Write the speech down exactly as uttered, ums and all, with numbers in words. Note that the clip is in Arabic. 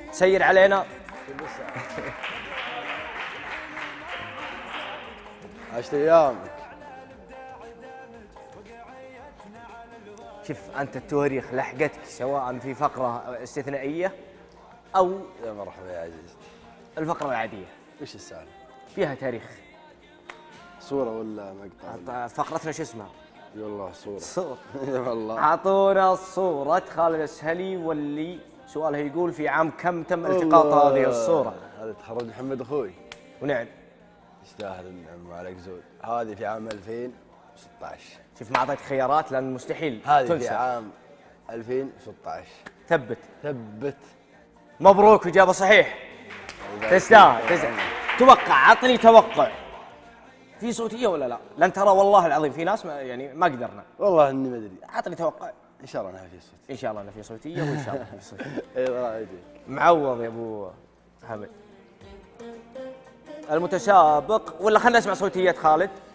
سير علينا. عشت ايامك. شوف أنت التواريخ لحقتك سواء في فقرة استثنائية أو يا مرحبا يا عزيز. الفقرة العادية وش السالفة؟ فيها تاريخ. صورة ولا مقطع؟ فقرتنا شو اسمها؟ اي والله صورة. صورة. اي والله. أعطونا صورة خالد السهلي واللي سؤاله يقول في عام كم تم التقاط هذه الصورة؟ هذا تخرج محمد أخوي. ونعم. يستاهل النعم عليك زود. هذه في عام ألفين وستة عشر. شوف ما أعطيتك خيارات لأن مستحيل هذه تنسى. في عام ألفين وستة عشر. ثبت. ثبت. مبروك إجابة صحيح. تستاهل تستاهل. توقع عطني توقع. في صوتية ولا لا؟ لأن ترى والله العظيم في ناس ما يعني ما قدرنا. والله إني ما أدري. عطني توقع. إن شاء الله أنها في صوت. إن شاء الله أنه في صوتية وإن شاء الله في صوتية. إي والله أدري. معوض يا أبو حمد. المتسابق ولا خلنا نسمع صوتية خالد؟